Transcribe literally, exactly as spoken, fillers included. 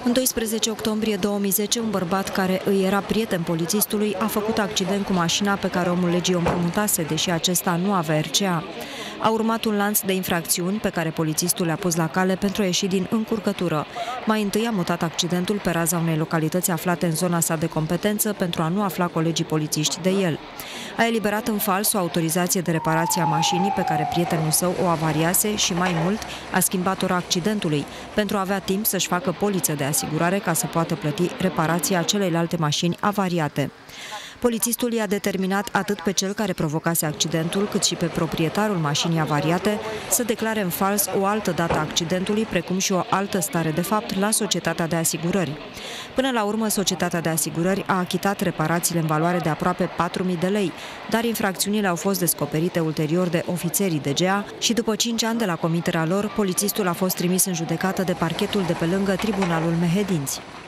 În doisprezece octombrie două mii zece, un bărbat care îi era prieten polițistului a făcut accident cu mașina pe care omul legii o împrumutase, deși acesta nu avea R C A. A urmat un lanț de infracțiuni pe care polițistul le-a pus la cale pentru a ieși din încurcătură. Mai întâi a mutat accidentul pe raza unei localități aflate în zona sa de competență pentru a nu afla colegii polițiști de el. A eliberat în fals o autorizație de reparație a mașinii pe care prietenul său o avariase și, mai mult, a schimbat ora accidentului pentru a avea timp să-și facă poliță de asigurare ca să poată plăti reparația celeilalte mașini avariate. Polițistul i-a determinat atât pe cel care provocase accidentul, cât și pe proprietarul mașinii avariate să declare în fals o altă dată a accidentului, precum și o altă stare de fapt la societatea de asigurări. Până la urmă, societatea de asigurări a achitat reparațiile în valoare de aproape patru mii de lei, dar infracțiunile au fost descoperite ulterior de ofițerii D G A și după cinci ani de la comiterea lor, polițistul a fost trimis în judecată de parchetul de pe lângă Tribunalul Mehedinți.